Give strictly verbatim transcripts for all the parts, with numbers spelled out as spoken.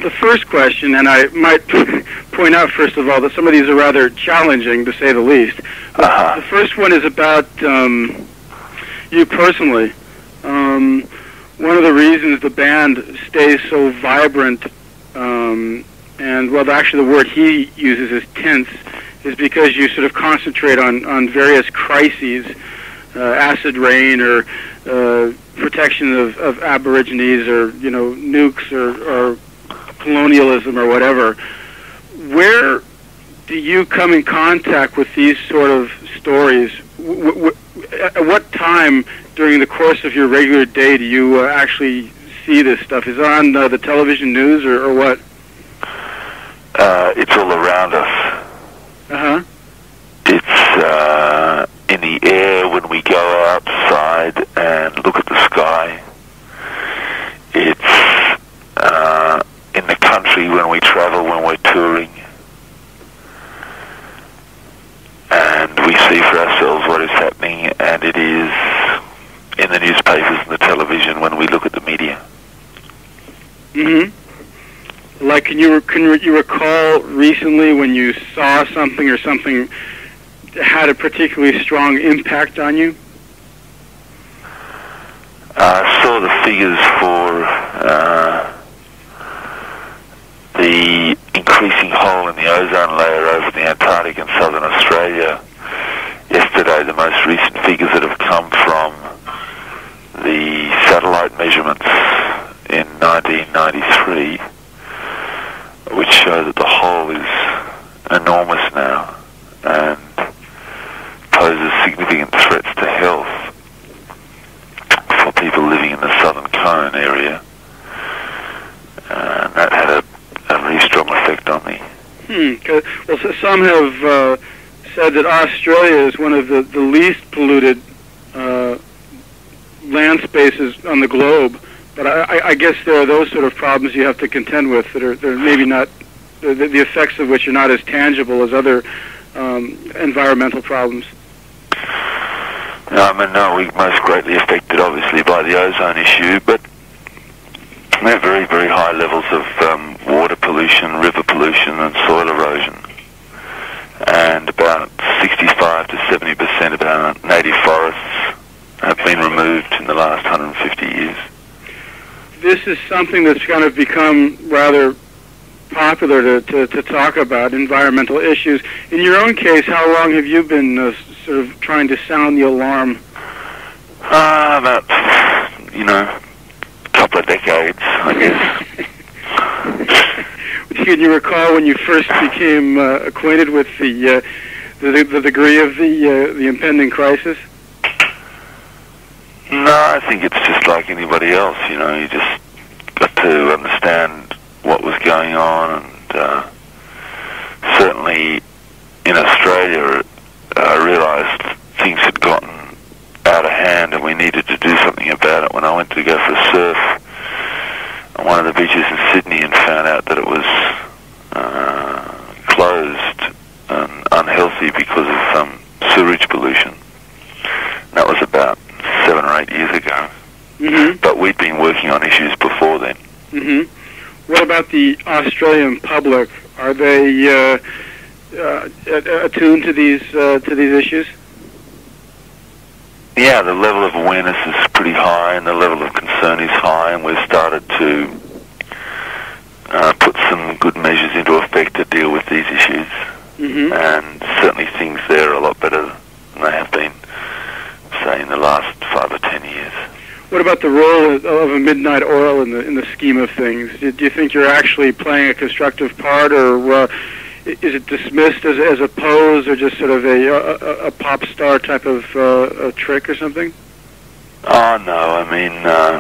the first question, and I might point out, first of all, that some of these are rather challenging, to say the least. Uh-huh. The first one is about um, you personally. Um, one of the reasons the band stays so vibrant, um, and, well, actually the word he uses is tense, is because you sort of concentrate on, on various crises, uh, acid rain or uh, protection of, of Aborigines or, you know, nukes or, or colonialism or whatever. Where do you come in contact with these sort of stories? W w at what time during the course of your regular day do you uh, actually see this stuff? Is it on uh, the television news or, or what? Uh, it's all around us. Uh-huh. It's uh, in the air when we go outside and look at the sky. It's uh, in the country when we travel, when we're touring. And we see for ourselves what is happening, and it is in the newspapers and the television when we look at the media. Mm-hmm. Like, can you, can you recall recently when you saw something or something had a particularly strong impact on you? I saw the figures for uh, the increasing hole in the ozone layer over the Antarctic and southern Australia yesterday, the most recent figures that have come from the satellite measurements in nineteen ninety-three, which show that the hole is enormous now and poses significant threats to health for people living in the southern cone area. Uh, and that had a, a really strong effect on me. Hmm. Well, so some have uh, said that Australia is one of the, the least polluted uh, land spaces on the globe. But I, I guess there are those sort of problems you have to contend with that are, that are maybe not, the, the effects of which are not as tangible as other um, environmental problems. I mean, no, we're most greatly affected, obviously, by the ozone issue, but we have very, very high levels of um, water pollution, river pollution, and soil erosion. And about sixty-five to seventy percent of our native forests have been removed in the last one hundred fifty years. This is something that's kind of become rather popular to, to, to talk about, environmental issues. In your own case, how long have you been uh, sort of trying to sound the alarm? Uh, about, you know, a couple of decades, I guess. Can you recall when you first became uh, acquainted with the, uh, the the degree of the uh, the impending crisis? No, I think it's just like anybody else, you know, you just got to understand what was going on, and uh, certainly in Australia I realised things had gotten out of hand and we needed to do something about it when I went to go for a surf on one of the beaches in Sydney and found out that it was uh, closed and unhealthy because of um, sewage pollution. And that was about seven or eight years ago. Mm-hmm. But we'd been working on issues before then. Mm-hmm. What about the Australian public? Are they uh, uh, attuned to these uh, to these issues? Yeah, the level of awareness is pretty high, and the level of concern is high, and we've started to uh, put some good measures into effect to deal with these issues. Mm-hmm. And certainly things there are a lot better than they have been, say, in the last five or ten years. What about the role of a midnight oil in the in the scheme of things? Do you think you're actually playing a constructive part, or uh, is it dismissed as as a pose, or just sort of a a, a pop star type of uh, a trick or something? Oh no, I mean, uh,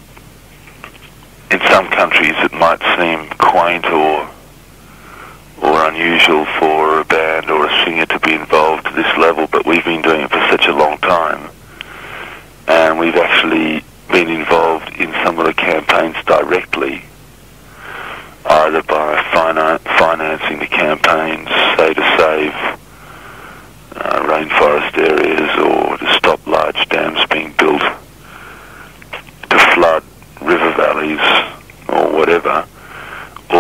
in some countries it might seem quaint or or unusual for a band or a singer to be involved to this level, but we've been doing it for such a long time. And we've actually been involved in some of the campaigns directly, either by finan financing the campaigns, say to save uh, rainforest areas or to stop large dams being built to flood river valleys or whatever, or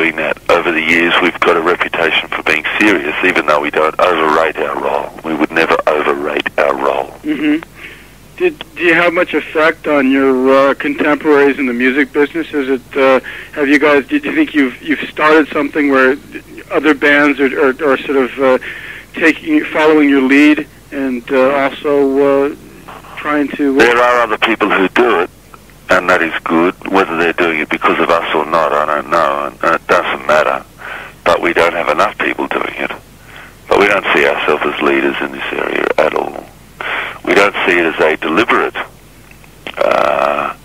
doing that. Over the years, we've got a reputation for being serious, even though we don't overrate our role. We would never overrate our role. Mm-hmm. Did, do you have much effect on your uh, contemporaries in the music business? Is it, uh, have you guys, do you think you've you've started something where other bands are, are, are sort of uh, taking, following your lead, and uh, also uh, trying to... Uh, there are other people who do it, and that is good. Whether they're doing it because of us or not, I don't know, and it doesn't matter. But we don't have enough people doing it. But we don't see ourselves as leaders in this area at all. We don't see it as a deliberate uh,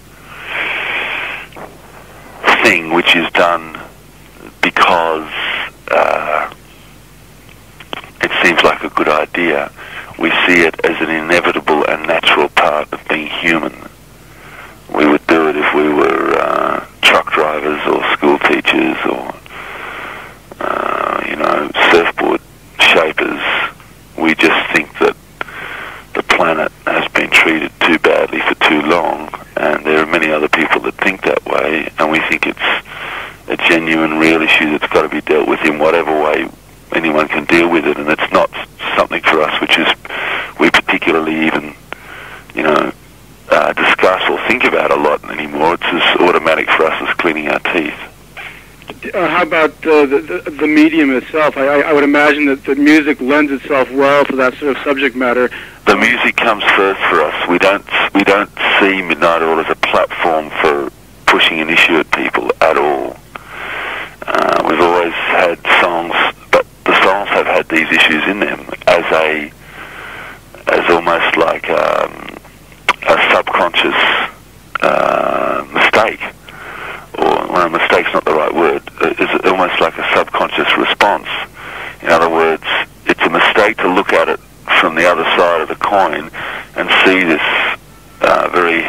thing which is done because uh, it seems like a good idea. We see it as an inevitable and natural part of being human. We would do it if we were uh, truck drivers or school teachers or, uh, you know, surfboard shapers. We just think that the planet has been treated too badly for too long, and there are many other people that think that way, and we think it's a genuine, real issue that's got to be dealt with in whatever way anyone can deal with it, and it's not something for us which is we particularly even, you know, uh, discuss or think about a lot anymore. It's as automatic for us as cleaning our teeth. Uh, how about uh, the, the the medium itself? I, I would imagine that the music lends itself well to that sort of subject matter. The music comes first for us. We don't we don't see Midnight Oil as a platform for pushing an issue at people at all. Uh, we've always had songs, but the songs have had these issues in them as a as almost like um, a subconscious uh, mistake. Or, well, mistake's not the right word. It's almost like a subconscious response. In other words, it's a mistake to look at it from the other side of the coin and see this uh, very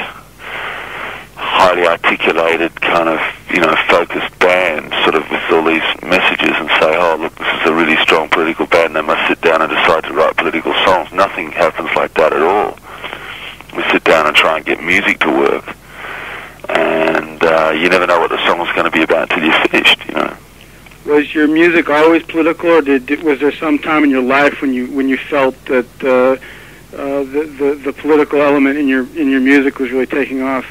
highly articulated kind of, you know, focused band sort of with all these messages and say, oh, look, this is a really strong political band, they must sit down and decide to write political songs. Nothing happens like that at all. We sit down and try and get music to work. And uh, you never know what the song's going to be about until you're finished, you know. Was your music always political, or did, did was there some time in your life when you when you felt that uh, uh, the, the the political element in your in your music was really taking off?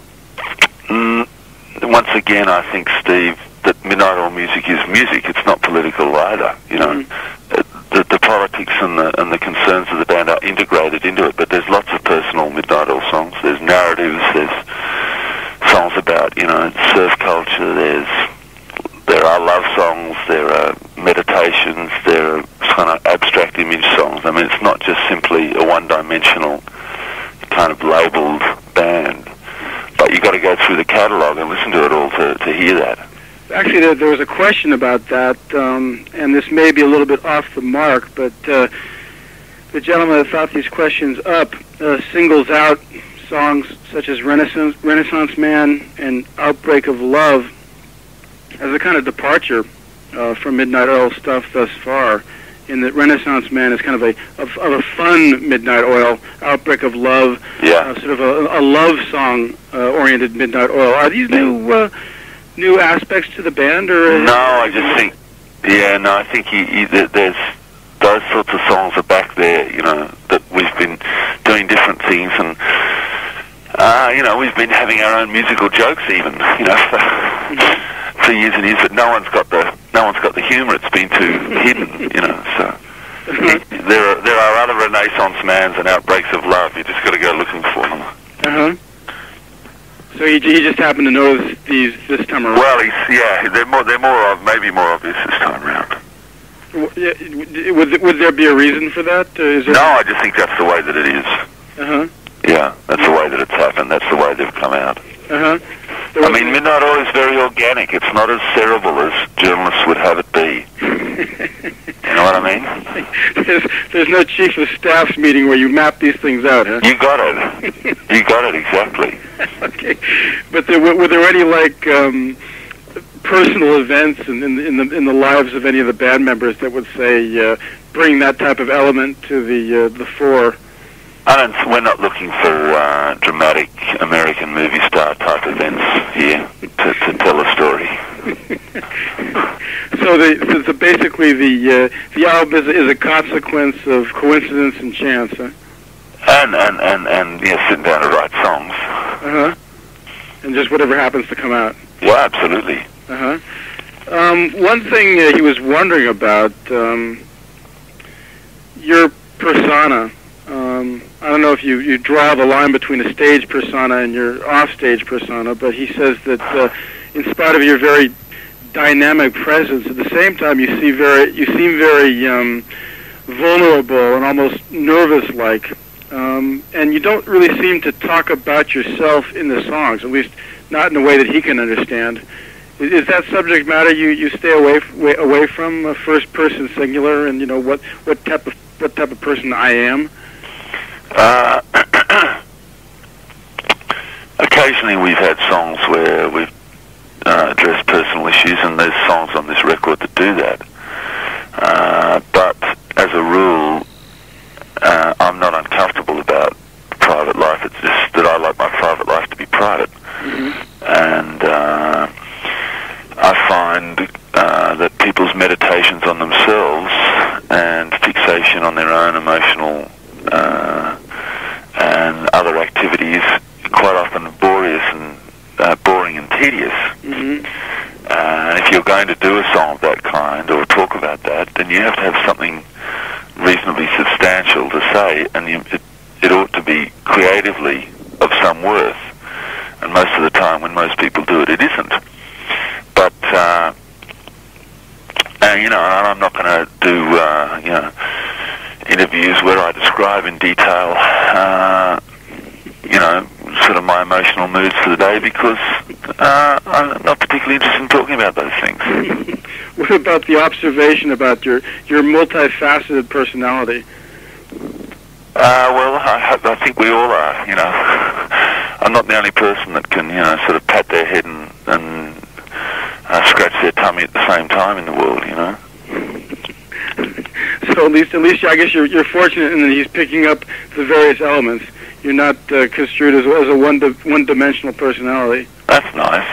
Mm, once again, I think, Steve, that Midnight Oil music is music. It's not political either, you know. Mm-hmm. the, the politics and the and the concerns of the band are integrated into it, but there's lots of personal Midnight Oil songs. There's narratives. There's songs about, you know, surf culture. There's there are love songs. There are meditations. There are kind of abstract image songs. I mean, it's not just simply a one-dimensional kind of labelled band. But you've got to go through the catalogue and listen to it all to, to hear that. Actually, there, there was a question about that, um, and this may be a little bit off the mark, but uh, the gentleman that thought these questions up uh, singles out songs such as Renaissance, Renaissance Man and Outbreak of Love as a kind of departure uh, from Midnight Oil stuff thus far, in that Renaissance Man is kind of a of, of a fun Midnight Oil, Outbreak of Love, yeah. uh, sort of a, a love song uh, oriented Midnight Oil. Are these new uh, new aspects to the band, or? No, I just think, yeah, no, I think you, you, there's those sorts of songs are back there, you know, that we've been doing different things, and uh, you know, we've been having our own musical jokes even, you know, for, for years and years, but no one's got the no one's got the humour. It's been too hidden, you know. So there are there are other Renaissance Mans and Outbreaks of Love. You just got to go looking for them. Uh huh. So he, he just happened to notice these this time around. Well, he's yeah, they're more they're more maybe more obvious this time around. Yeah, would would there be a reason for that? Uh, is there no, I just think that's the way that it is. Uh huh. Yeah, that's the way that it's happened. That's the way they've come out. Uh huh. I mean, Midnight Oil is very organic. It's not as cerebral as journalists would have it be. You know what I mean? There's, there's no chief of staff's meeting where you map these things out, huh? You got it. You got it, exactly. Okay. But there, were, were there any, like, um, personal events in, in, in, the, in the lives of any of the band members that would, say, uh, bring that type of element to the, uh, the fore? I don't. We're not looking for uh, dramatic American movie star type events here to, to tell a story. so, the, so, so basically the uh, the album is, is a consequence of coincidence and chance, huh? And and and and yeah, sitting down to write songs. Uh huh. And just whatever happens to come out. Yeah, absolutely. Uh huh. Um, one thing uh, he was wondering about um, your persona. Um, I don't know if you, you draw the line between a stage persona and your off-stage persona, but he says that uh, in spite of your very dynamic presence, at the same time you see very you seem very um, vulnerable and almost nervous-like, um, and you don't really seem to talk about yourself in the songs, at least not in a way that he can understand. Is, is that subject matter you, you stay away f- way, away from, uh, first-person singular, and you know what what type of what type of person I am? Uh, occasionally we've had songs where we've uh, addressed personal issues, and there's songs on this record that do that. Uh, but as a rule, uh, I'm not uncomfortable about private life. It's just that I like my private life to be private. Mm-hmm. And uh, I find uh, that people's meditations on themselves and fixation on their own emotional Uh, and other activities quite often laborious and uh, boring and tedious. Mm-hmm. Uh, and if you're going to do a song of that kind or talk about that, then you have to have something reasonably substantial to say, and you, it, it ought to be creatively of some worth. And most of the time, when most people do it, it isn't. But uh, and, you know, I'm not going to do uh, you know. interviews where I describe in detail, uh, you know, sort of my emotional moods for the day, because uh, I'm not particularly interested in talking about those things. What about the observation about your your multifaceted personality? Uh, well, I, I think we all are, you know. I'm not the only person that can, you know, sort of pat their head and, and uh, scratch their tummy at the same time in the world, you know. So at least, at least, I guess you're you're fortunate in that he's picking up the various elements. You're not uh, construed as, as a one di- one dimensional personality. That's nice.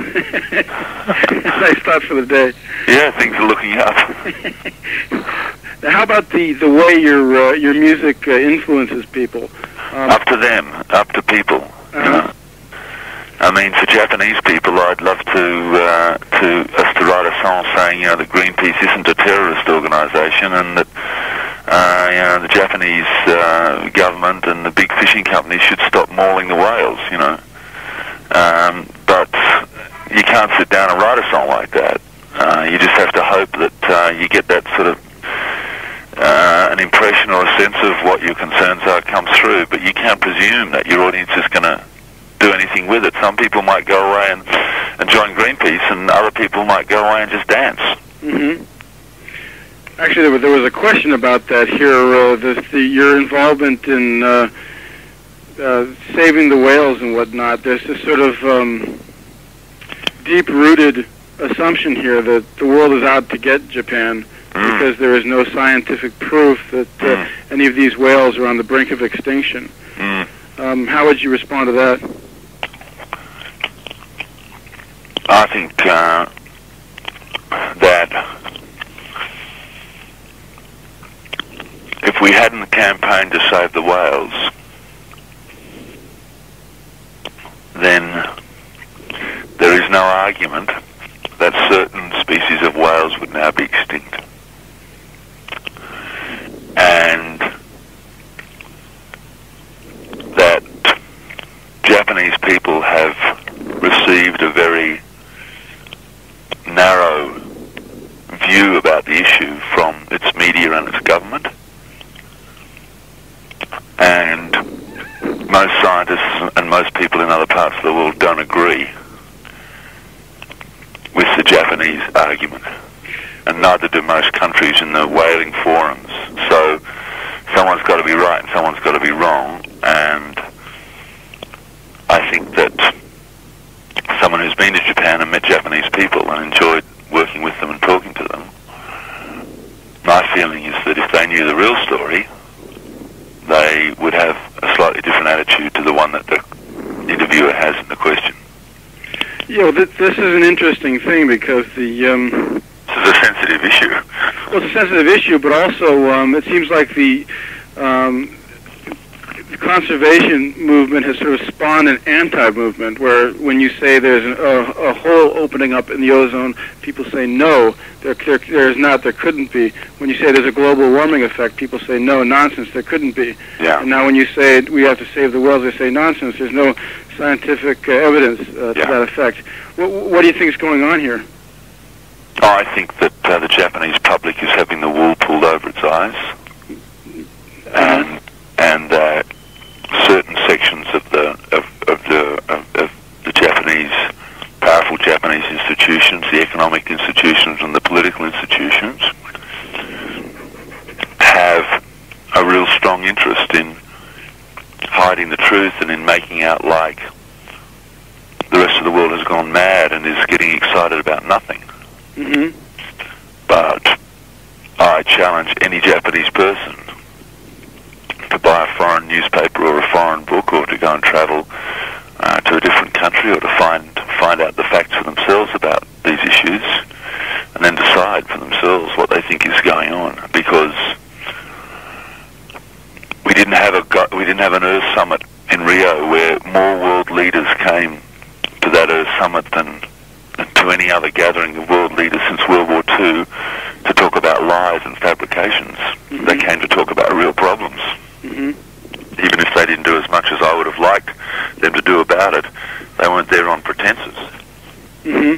Nice thought for the day. Yeah, things are looking up. Now, how about the the way your uh, your music uh, influences people? Um, up to them, up to people. Uh-huh. You know? I mean, for Japanese people, I'd love to uh, to us to write a song saying, you know, that Greenpeace isn't a terrorist organisation, and that uh, you know, the Japanese uh, government and the big fishing companies should stop mauling the whales. You know, um, but you can't sit down and write a song like that. Uh, you just have to hope that uh, you get that sort of uh, an impression or a sense of what your concerns are come through. But you can't presume that your audience is going to do anything with it. Some people might go away and, and join Greenpeace, and other people might go away and just dance. Mm-hmm. Actually, there was, there was a question about that here. Uh, the, the, your involvement in uh, uh, saving the whales and whatnot. There's this sort of um, deep-rooted assumption here that the world is out to get Japan mm. because there is no scientific proof that uh, mm. any of these whales are on the brink of extinction. Mm. Um, how would you respond to that? I think uh, that if we hadn't campaigned to save the whales, then there is no argument that certain species of whales would now be extinct. And that Japanese people have received a very narrow view about the issue from its media and its government. And most scientists and most people in other parts of the world don't agree with the Japanese argument. And neither do most countries in the whaling forums. So someone's got to be right and someone's got to be wrong. And I think that someone who's been to Japan and met Japanese people and enjoyed working with them and talking to them, my feeling is that if they knew the real story, they would have a slightly different attitude to the one that the interviewer has in the question. Yeah, well, th- this is an interesting thing because the um, it's a is a sensitive issue. Well, it's a sensitive issue, but also um, it seems like the, um, the conservation movement has sort of spawned an anti-movement, where when you say there's an, a, a hole opening up in the ozone, people say no, there, there, there is not, there couldn't be. When you say there's a global warming effect, people say no, nonsense, there couldn't be. Yeah. And now when you say we have to save the world, they say nonsense, there's no scientific uh, evidence uh, to yeah. that effect. What, what do you think is going on here? Oh, I think that uh, the Japanese public is having the wool pulled over its eyes, and and uh, certain sections of the of, of the of, of the Japanese powerful Japanese institutions, the economic institutions, and the political institutions have a real strong interest in hiding the truth and in making out like the rest of the world has gone mad and is getting excited about nothing. Mm-hmm. But I challenge any Japanese person to buy a foreign newspaper or a foreign book, or to go and travel uh, to a different country, or to find find out the facts for themselves about these issues, and then decide for themselves what they think is going on. Because we didn't have a we didn't have an Earth Summit in Rio where more world leaders came to that Earth Summit than to any other gathering of world leaders since World War Two to talk about lies and fabrications. Mm-hmm. They came to talk about real problems. Mm-hmm. Even if they didn't do as much as I would have liked them to do about it, they weren't there on pretenses. Mm-hmm.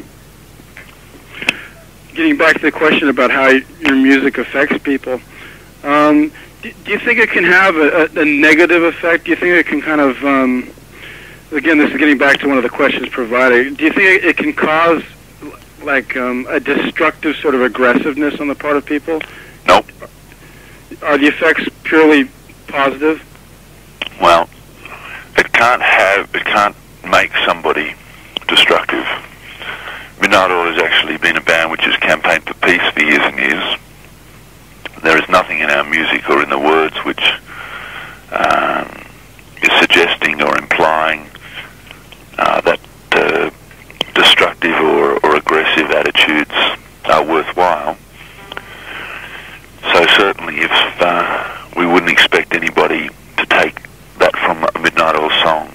Getting back to the question about how your music affects people, um, do, do you think it can have a, a, a negative effect? Do you think it can kind of... Um, Again, this is getting back to one of the questions provided. Do you think it can cause, like, um, a destructive sort of aggressiveness on the part of people? Nope. Are the effects purely positive? Well, it can't have, it can't make somebody destructive. Midnight Oil has actually been a band which has campaigned for peace for years and years. There is nothing in our music or in the words which um, is suggesting or implying Uh, that uh, destructive or, or aggressive attitudes are worthwhile. So certainly if uh, we wouldn't expect anybody to take that from a Midnight Oil song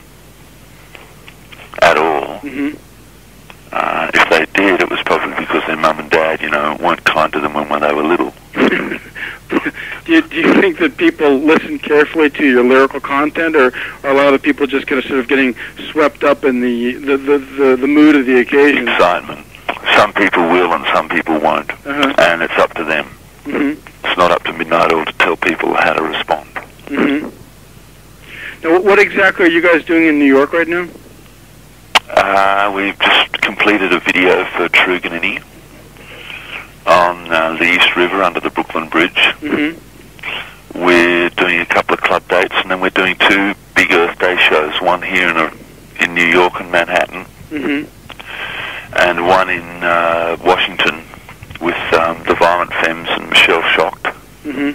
at all. Mm-hmm. Uh, if they did, it was probably because their mum and dad, you know, weren't kind to them when, when they were little. do, you, do you think that people listen carefully to your lyrical content, or are a lot of the people just kind of sort of getting swept up in the the, the, the, the mood of the occasion? Excitement. Some people will and some people won't. Uh-huh. And it's up to them. Mm-hmm. It's not up to Midnight Oil to tell people how to respond. Mm-hmm. Now, what exactly are you guys doing in New York right now? Uh, we've just completed a video for Truganini on uh, the East River under the Brooklyn Bridge. Mm-hmm. We're doing a couple of club dates, and then we're doing two big Earth Day shows, one here in, a, in New York and Manhattan, mm-hmm. and one in uh, Washington with um, the Violent Femmes and Michelle Shocked. Mm-hmm.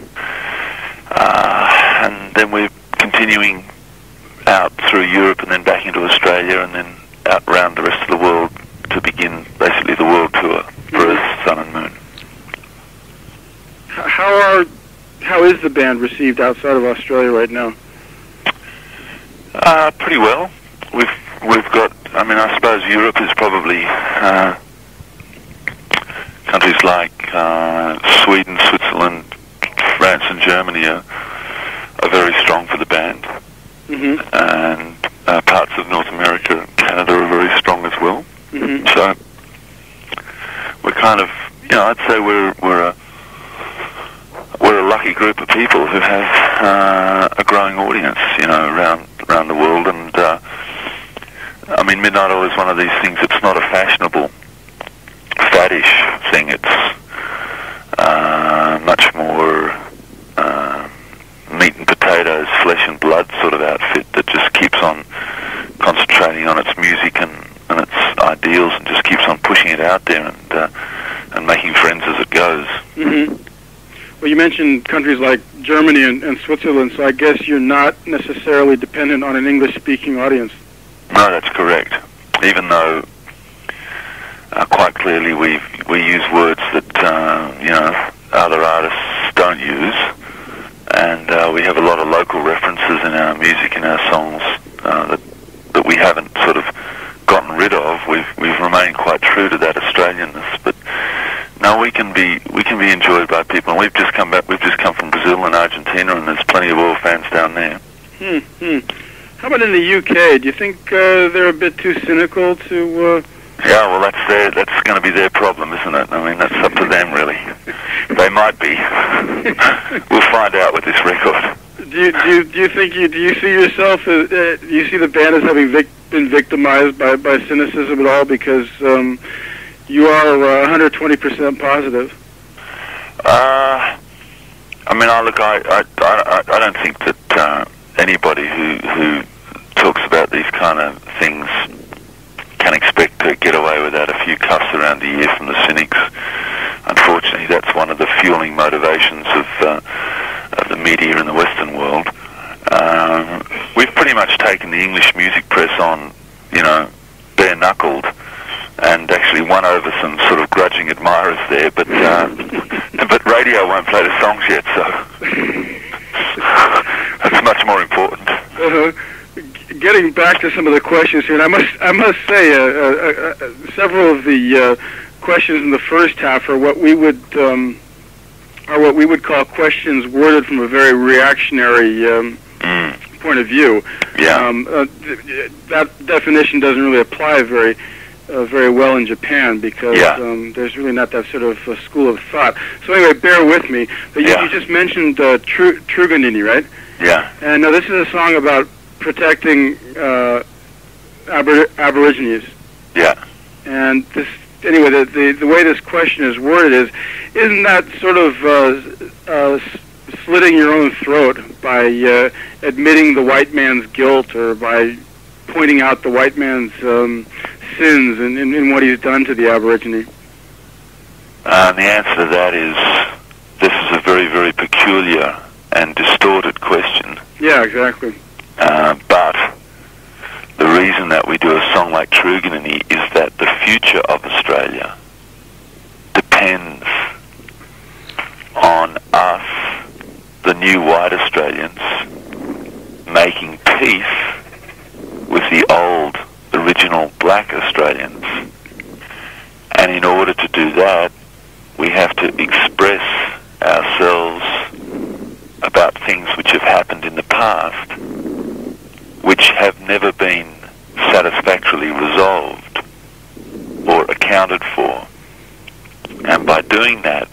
Uh, and then we're continuing out through Europe and then back into Australia and then out around the rest of the world to begin basically the world tour for Earth, Sun and Moon. How are how is the band received outside of Australia right now? Uh, pretty well. We've we've got. I mean, I suppose Europe is probably uh, countries like uh, Sweden, Switzerland, France, and Germany are, are very strong for the band, mm-hmm. and uh, parts of North America and Canada are very strong as well. Mm-hmm. So we're kind of, you know, I'd say we're we're a we're a lucky group of people who have uh, a growing audience, you know, around around the world. And uh, I mean, Midnight Oil is one of these things. It's not a fashionable, faddish thing. It's uh, much more uh, meat and potatoes, flesh and blood sort of outfit that just keeps on concentrating on its music and, and its ideals and just keeps on pushing it out there and uh, and making friends as it goes. Mm-hmm. Well, you mentioned countries like Germany and, and Switzerland, so I guess you're not necessarily dependent on an English-speaking audience. No, that's correct. Even though Uh, quite clearly, we we use words that uh, you know other artists don't use, and uh, we have a lot of local references in our music, in our songs uh, that that we haven't sort of gotten rid of. We've we've remained quite true to that Australianness, but no, we can be we can be enjoyed by people. And we've just come back. We've just come from Brazil and Argentina, and there's plenty of oil fans down there. Hmm. hmm. How about in the U K? Do you think uh, they're a bit too cynical to? Uh Yeah, well, that's their, that's going to be their problem, isn't it? I mean, that's up to them, really. They might be. We'll find out with this record. Do you do you, do you think you do you see yourself? As, uh, do you see the band as having vic- been victimized by, by cynicism at all? Because um, you are uh, one hundred twenty percent positive. Uh, I mean, I look, I I I, I don't think that uh, anybody who who talks about these kind of things can expect to get away without a few cuffs around the ear from the cynics. Unfortunately, that's one of the fueling motivations of, uh, of the media in the Western world. Um, we've pretty much taken the English music press on, you know, bare-knuckled, and actually won over some sort of grudging admirers there, but uh, but radio won't play the songs yet, so that's much more important. Uh-huh. Getting back to some of the questions here, and I must I must say, uh, uh, uh, several of the uh, questions in the first half are what we would um, are what we would call questions worded from a very reactionary um, mm. point of view. Yeah. Um, uh, th- that definition doesn't really apply very uh, very well in Japan because yeah. um, there's really not that sort of uh, school of thought. So anyway, bear with me. But you, yeah. you just mentioned uh, Tru- Truganini, right? Yeah. And uh, this is a song about protecting uh, abor- Aborigines. Yeah. And this, anyway, the, the the way this question is worded is, isn't that sort of uh, uh, slitting your own throat by uh, admitting the white man's guilt or by pointing out the white man's um, sins in, in, in what he's done to the Aborigine? Uh, and the answer to that is, this is a very, very peculiar and distorted question. Yeah, exactly. Uh, but the reason that we do a song like Truganini is that the future of Australia depends on us, the new white Australians, making peace with the old, original black Australians. And in order to do that, we have to express ourselves about things which have happened in the past, which have never been satisfactorily resolved or accounted for. And by doing that,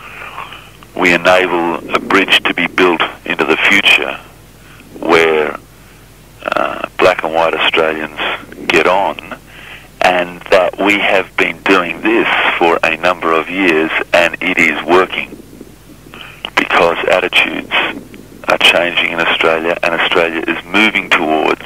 we enable a bridge to be built into the future where uh, black and white Australians get on, and that we have been doing this for a number of years, and it is working because attitudes are changing in Australia, and Australia is moving towards,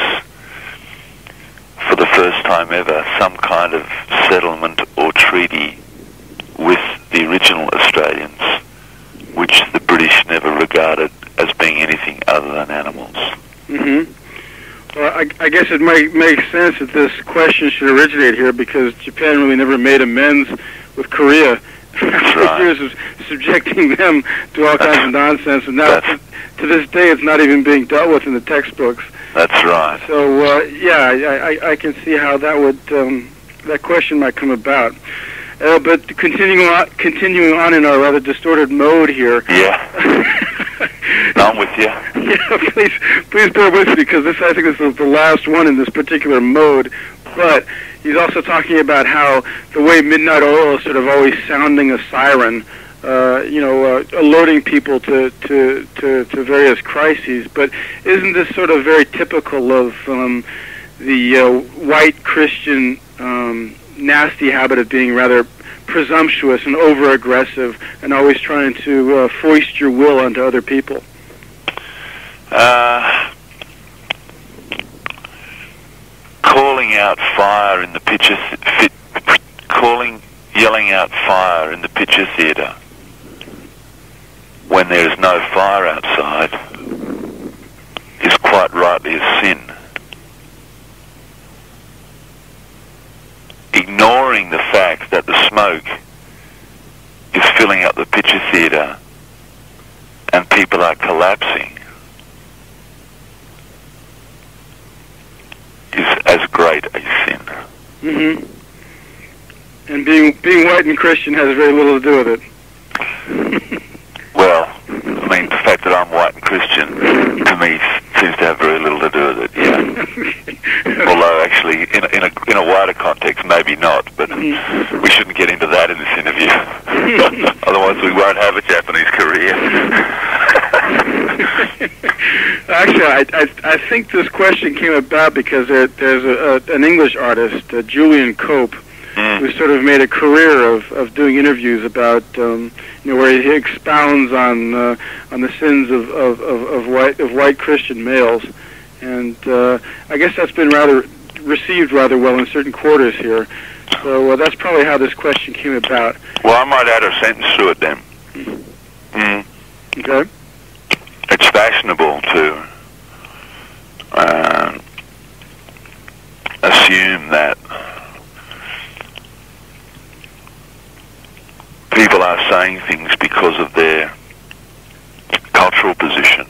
for the first time ever, some kind of settlement or treaty with the original Australians, which the British never regarded as being anything other than animals. Mm-hmm. Well, I, I guess it might make sense that this question should originate here because Japan really never made amends with Korea. That's right. Years of subjecting them to all kinds of nonsense, and now to, to this day it's not even being dealt with in the textbooks. That's right. So uh, yeah, I, I, I can see how that would um, that question might come about. Uh, but continuing on, continuing on in our rather distorted mode here. Yeah. I'm with you. Yeah, please, please bear with me because this, I think, this is the last one in this particular mode. But he's also talking about how the way Midnight Oil is sort of always sounding a siren, uh, you know, uh, alerting people to, to, to, to various crises. But isn't this sort of very typical of um, the uh, white Christian um, nasty habit of being rather presumptuous and over-aggressive and always trying to uh, foist your will onto other people? Uh, calling out fire in the picture, th- calling, yelling out fire in the picture theatre when there is no fire outside is quite rightly a sin. Ignoring ignoring the fact that the smoke is filling up the picture theatre and people are collapsing is as great a sin. Mm-hmm. And being being white and Christian has very little to do with it. Well, I mean, the fact that I'm white and Christian, to me, seems to have very little to do with it, yeah. Although, actually, in a, in, a, in a wider context, maybe not, but mm-hmm. we shouldn't get into that in this interview. Otherwise, we won't have a Japanese career. Actually, I, I, I think this question came about because there, there's a, a, an English artist, uh, Julian Cope, mm. who sort of made a career of, of doing interviews about, um, you know, where he expounds on uh, on the sins of, of, of, of white of white Christian males, and uh, I guess that's been rather received rather well in certain quarters here. So uh, that's probably how this question came about. Well, I might add a sentence to it then. Mm. Okay. It's fashionable to uh, assume that people are saying things because of their cultural position.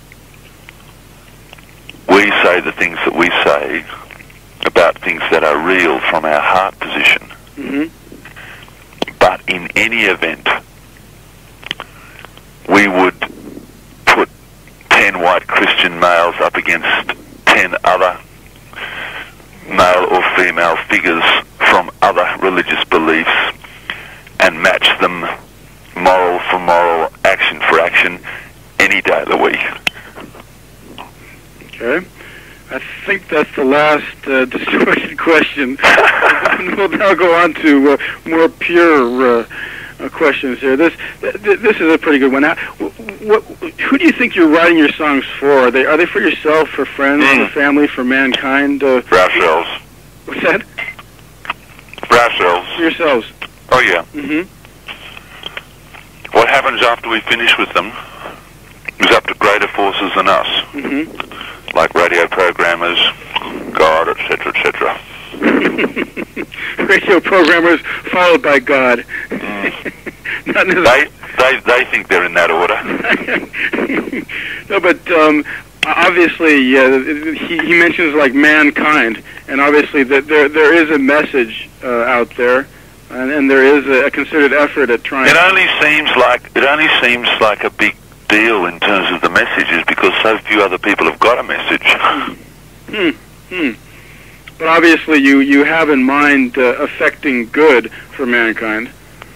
We say the things that we say about things that are real from our heart position. Mm-hmm. But in any event, we would put ten white Christian males up against ten other male or female figures from other religious beliefs and match them moral for moral, action for action, any day of the week. Okay. I think that's the last uh, distorted question. We'll now go on to uh, more pure uh, uh, questions here. This th this is a pretty good one. Now, what, who do you think you're writing your songs for? Are they are they for yourself, for friends, mm. for family, for mankind? Uh, for ourselves. What's that? For ourselves. For yourselves. Oh yeah. Mm-hmm. What happens after we finish with them is up to greater forces than us. Mm-hmm. Like radio programmers, God, et cetera, et cetera. Radio programmers followed by God. Mm. they, they, they think they're in that order. No, but um, obviously uh, he, he mentions like mankind, and obviously that there there is a message uh, out there, and, and there is a, a concerted effort at trying. It only seems like it only seems like a big deal in terms of the messages because so few other people have got a message. Hmm. Hmm. But obviously you, you have in mind uh, affecting good for mankind.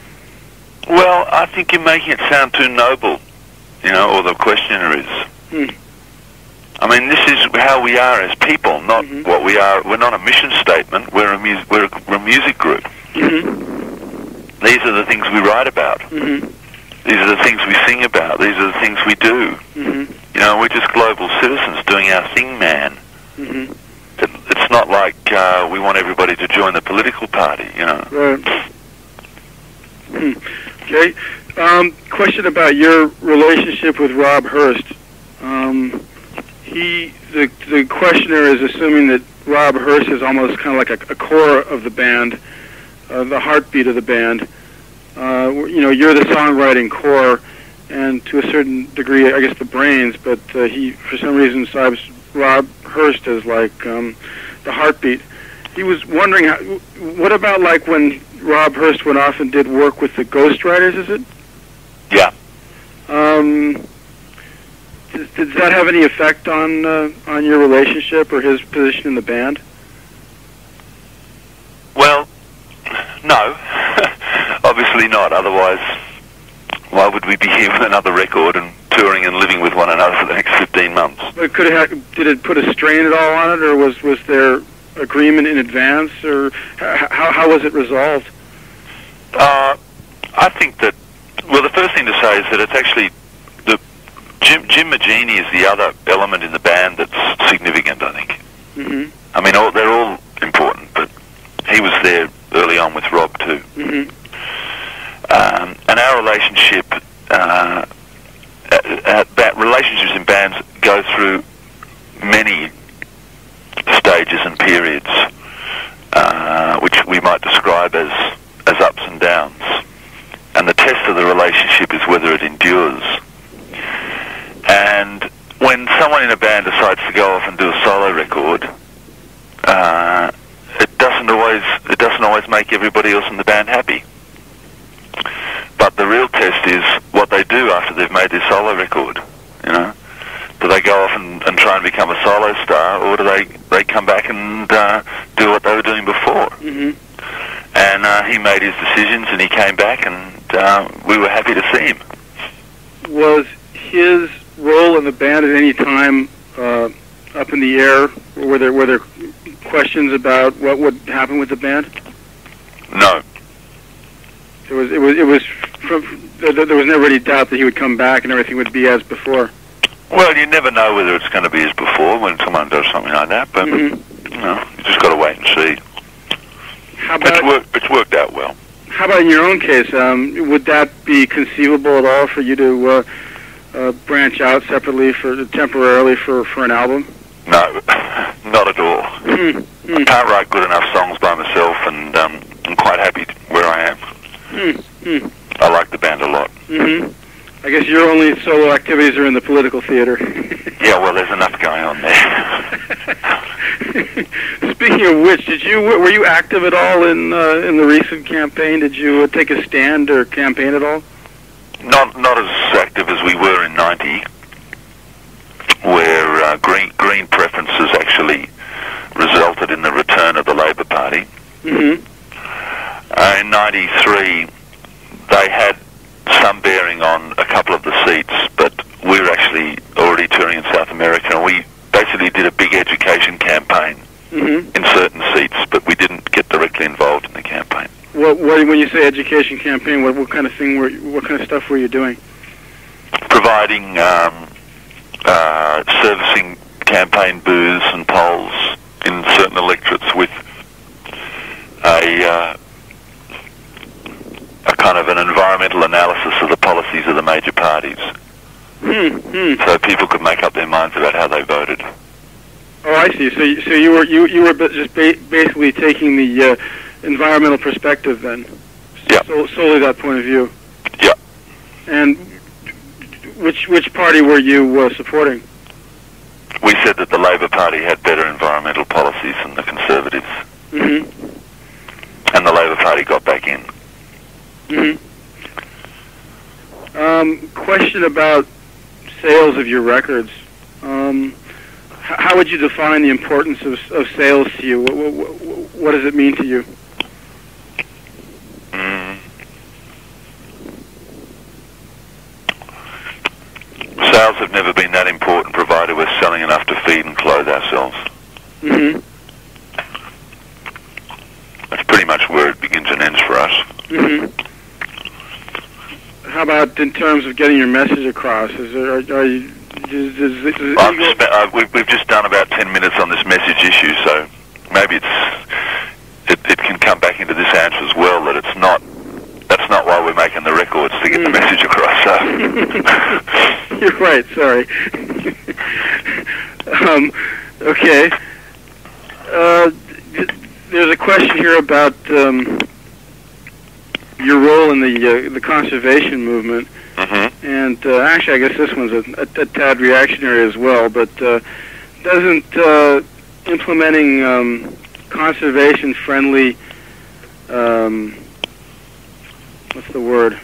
Well, I think you're making it sound too noble, you know, or the questioner is. Hmm. I mean, this is how we are as people, not mm-hmm. what we are. We're not a mission statement. We're a, mu we're a, we're a music group. Mm-hmm. These are the things we write about. Mm-hmm. These are the things we sing about. These are the things we do. Mm-hmm. You know, we're just global citizens doing our thing, man. Mm-hmm. It, it's not like uh, we want everybody to join the political party, you know. Right. Hmm. Okay. Um, question about your relationship with Rob Hurst. Um, he, the, the questioner is assuming that Rob Hurst is almost kind of like a, a core of the band, uh, the heartbeat of the band. Uh, you know, you're the songwriting core, and to a certain degree, I guess, the brains. But uh, he, for some reason, describes Rob Hurst as like um, the heartbeat. He was wondering, how, what about like when Rob Hurst went off and did work with the Ghostwriters? Is it? Yeah. Um, does, does that have any effect on uh, on your relationship or his position in the band? Well, no. Obviously not, otherwise why would we be here with another record and touring and living with one another for the next fifteen months? But could it have, did it put a strain at all on it, or was, was there agreement in advance, or how, how was it resolved? Uh, I think that, well, the first thing to say is that it's actually, the Jim, Jim Magini is the other element in the band that's significant, I think. Mm-hmm. I mean, all, they're all important, but he was there early on with Rob too. Mm-hmm. Um, and our relationship, uh, uh, uh, relationships in bands go through many stages and periods, uh, which which we might describe as, as ups and downs. And the test of the relationship is whether it endures. And when someone in a band decides to go off and do a solo record, uh, it doesn't always it doesn't always make everybody else in the band happy. But the real test is what they do after they've made their solo record. You know, do they go off and, and try and become a solo star, or do they they come back and uh, do what they were doing before? Mm-hmm. And uh, he made his decisions, and he came back, and uh, we were happy to see him. Was his role in the band at any time uh, up in the air? Were there were there questions about what would happen with the band? No. It was it was it was from, there was never any doubt that he would come back and everything would be as before. Well, you never know whether it's going to be as before when someone does something like that, but mm-hmm. you know, you just got to wait and see. How about, it's, worked, it's worked out well. How about in your own case? Um, would that be conceivable at all for you to uh, uh, branch out separately for temporarily for, for an album? No, not at all. Mm-hmm. I can't write good enough songs by myself, and um, I'm quite happy where I am. Mm-hmm. I like the band a lot. Mm-hmm. I guess your only solo activities are in the political theater. Yeah, well, there's enough going on there. Speaking of which, did you were you active at all in uh, in the recent campaign? Did you uh, take a stand or campaign at all? Not not as active as we were in ninety, where uh, green green preferences actually resulted in the return of the Labor Party. Mm-hmm. Uh, in ninety-three, they had some bearing on a couple of the seats, but we were actually already touring in South America, and we basically did a big education campaign mm-hmm. in certain seats, but we didn't get directly involved in the campaign. What, what when you say education campaign, what, what kind of thing were what kind of stuff were you doing? Providing um, uh, servicing campaign booths and polls in certain electorates with a uh, a kind of an environmental analysis of the policies of the major parties. Hmm, hmm. So people could make up their minds about how they voted. Oh, I see. So, you, so you were you you were just ba basically taking the uh, environmental perspective then. Yeah. So, solely that point of view. Yeah. And which which party were you uh, supporting? We said that the Labor Party had better environmental policies than the Conservatives. Mm-hmm. And the Labor Party got back in. Mm-hmm. Um, question about sales of your records. Um, how would you define the importance of, of sales to you? What, what, what does it mean to you? Mm. Sales have never been that important, provided we're selling enough to feed and clothe ourselves. Mm-hmm. That's pretty much where it begins and ends for us. Mm-hmm. How about in terms of getting your message across? Is there, are, are you, is, is, is, is I've just, uh, we've, we've just done about ten minutes on this message issue, so maybe it's it, it can come back into this answer as well, that it's not, that's not why we're making the records, to get mm. the message across. So. You're right, sorry. um, okay. Uh, there's a question here about um, your role in the uh, the conservation movement, mm-hmm. and uh, actually, I guess this one's a, a, a tad reactionary as well. But uh, doesn't uh, implementing um, conservation-friendly, um, what's the word?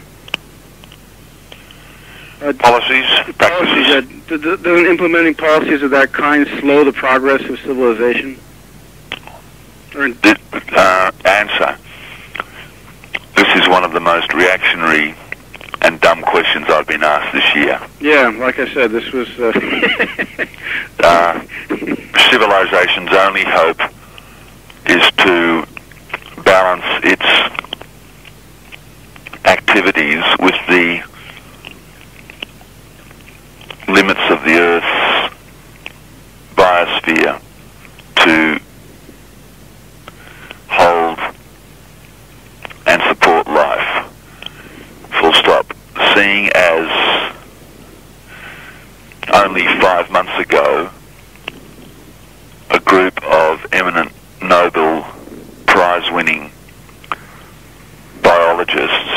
Uh, policies, practices. Policies, uh, doesn't implementing policies of that kind slow the progress of civilization? Or the, uh, answer. This is one of the most reactionary and dumb questions I've been asked this year. Yeah, like I said, this was... Uh, uh, civilization's only hope is to balance its activities with the limits of the Earth's biosphere, to hold and support life. Full stop. Seeing as only five months ago a group of eminent Nobel psychologists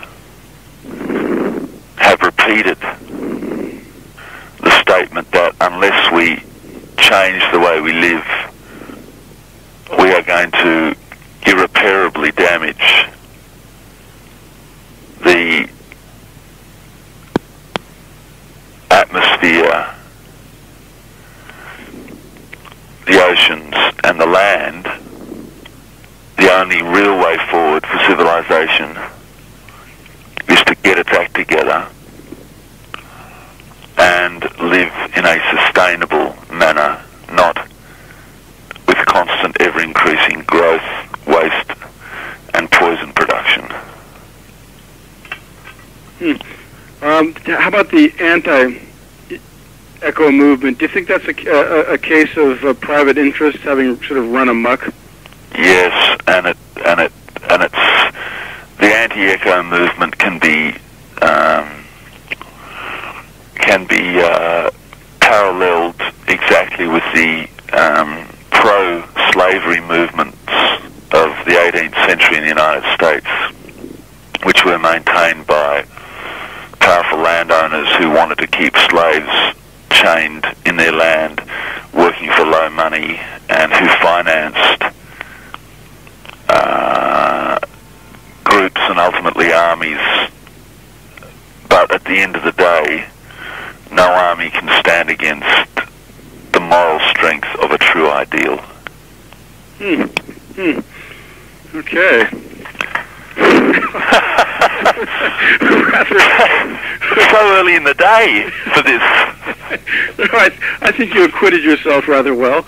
have repeated the statement that unless we change the way we live, we are going to irreparably damage the atmosphere, the oceans and the land. The only real way forward for civilization is to get its act together and live in a sustainable manner, not with constant ever-increasing growth, waste and poison production. Hmm. Um, how about the anti-eco movement? Do you think that's a, a, a case of uh, private interest having sort of run amok? Yes, and it and it and it's the anti-eco movement can be um, can be uh, paralleled exactly with the um, pro-slavery movements of the eighteenth century in the United States, which were maintained by powerful landowners who wanted to keep slaves chained in their land, working for low money, and who financed uh, groups and ultimately armies. But at the end of the day, no army can stand against the moral strength of a true ideal. Hmm. Hmm. Okay. So early in the day for this. No, I, I think you acquitted yourself rather well.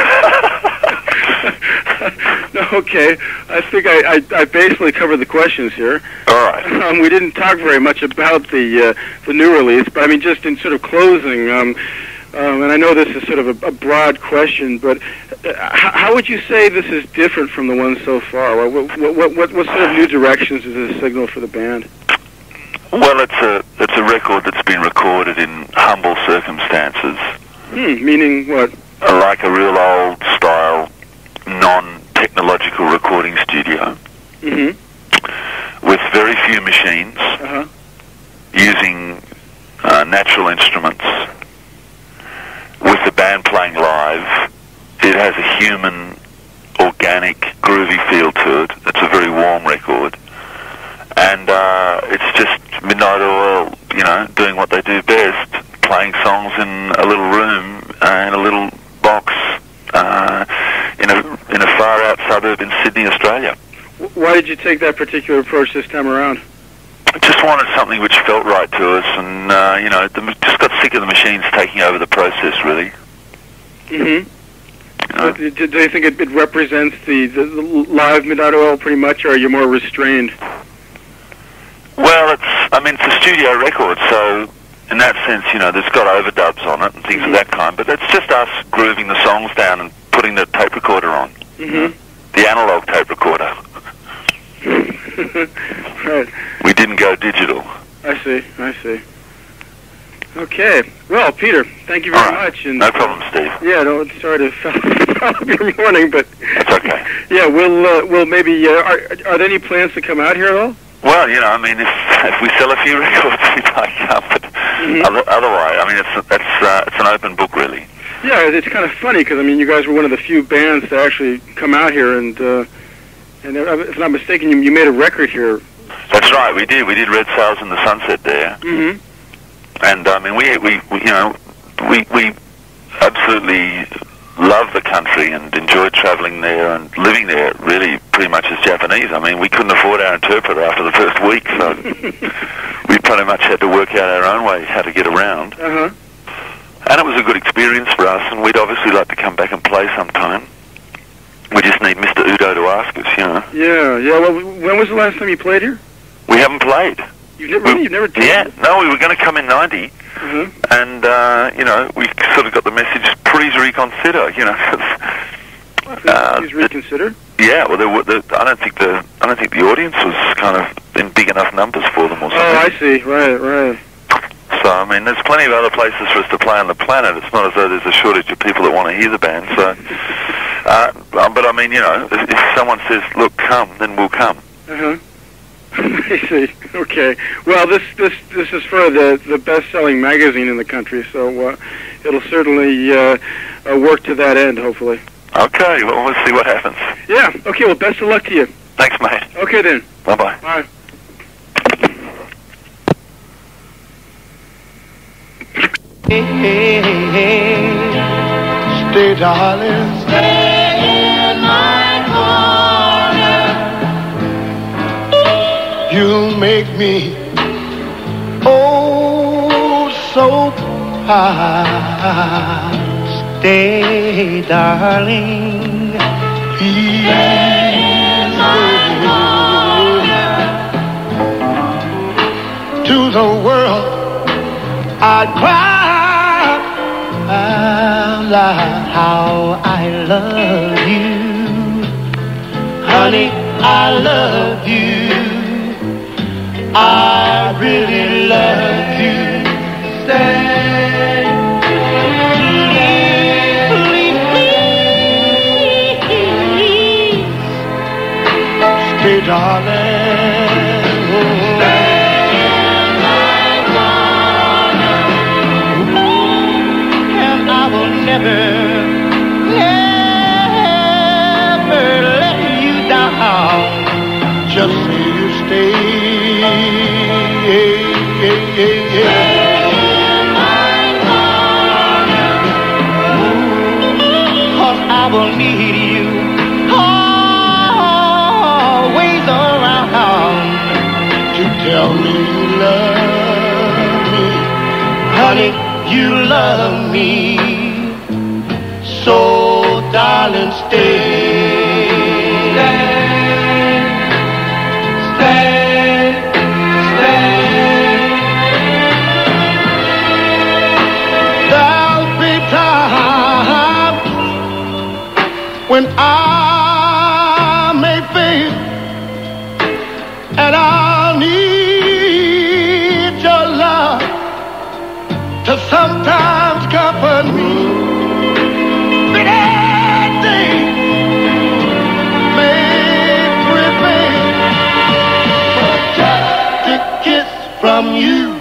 No, okay. I think I, I, I basically covered the questions here. All right. Um, we didn't talk very much about the uh, the new release, but I mean, just in sort of closing, um, um, and I know this is sort of a, a broad question, but uh, how, how would you say this is different from the one so far? What, what, what, what, what sort of new directions is this signal for the band? Well, it's a it's a record that's been recorded in humble circumstances. Hmm, meaning what? Like a real old style, non-technological recording studio. Mm-hmm. With very few machines, uh-huh. using uh, natural instruments, with the band playing live. It has a human, organic, groovy feel to it. It's a very warm record. And uh, it's just Midnight Oil, you know, doing what they do best, playing songs in a little room, uh, in a little box, uh, in a in a far-out suburb in Sydney, Australia. Why did you take that particular approach this time around? I just wanted something which felt right to us, and, uh, you know, the, just got sick of the machines taking over the process, really. Mm-hmm. You know? do, do you think it, it represents the, the, the live Midnight Oil pretty much, or are you more restrained? Well, it's, I mean, it's a studio record, so in that sense, you know, there's got overdubs on it and things mm-hmm. of that kind, but it's just us grooving the songs down and putting the tape recorder on. Mm-hmm. The analog tape recorder. Right. We didn't go digital. I see, I see. Okay. Well, Peter, thank you very right. much. And, no problem, Steve. Yeah, no, sorry to foul up your morning, but... That's okay. Yeah, we'll, uh, we'll maybe... Uh, are, are there any plans to come out here at all? Well, you know, I mean, if, if we sell a few records, we might come, but mm-hmm. other, otherwise, I mean, it's, it's, uh, it's an open book, really. Yeah, it's kind of funny, because, I mean, you guys were one of the few bands to actually come out here, and, uh, and if I'm not mistaken, you, you made a record here. That's right, we did. We did Red Sails in the Sunset there. Mm-hmm. And, I mean, we, we, we you know, we, we absolutely love the country and enjoyed travelling there and living there, really, pretty much as Japanese. I mean, we couldn't afford our interpreter after the first week, so we pretty much had to work out our own way how to get around. Uh-huh. And it was a good experience for us, and we'd obviously like to come back and play sometime. We just need Mister Udo to ask us, you know. Yeah, yeah. Well, when was the last time you played here? We haven't played. You've never, really? You've never did? Yeah, no, we were going to come in ninety, mm-hmm. and, uh, you know, we sort of got the message, please reconsider, you know. uh, please reconsider? Yeah, well, there were, the, I don't think the I don't think the audience was kind of in big enough numbers for them or something. Oh, I see. Right, right. So, I mean, there's plenty of other places for us to play on the planet. It's not as though there's a shortage of people that want to hear the band. So, uh, but I mean, you know, if, if someone says, look, come, then we'll come. Uh-huh. I see. Okay. Well, this this this is for the the best-selling magazine in the country, so uh, it'll certainly uh, uh, work to that end, hopefully. Okay. Well, let's see what happens. Yeah. Okay. Well, best of luck to you. Thanks, man. Okay then. Bye bye. Bye. Hey, hey, hey, stay, darling, stay in my corner. You'll make me oh so proud. Stay, darling, please. Stay in my corner. To the world I'd cry out how I love you, honey, I love you, I really love you. Stay, please, please, stay, darling. Stay. Never, never let you down. Just say you stay. Stay in my corner. 'Cause I will need you always around to tell me you love me, honey, you love me. So, darling, stay, stay, stay, stay. There'll be times when I may fail, and I'll need your love to sometimes comfort me. From you.